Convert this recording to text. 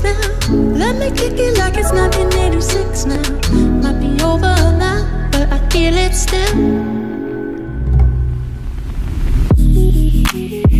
now. Let me kick it like it's 1986 now. Might be over now, but I feel it still.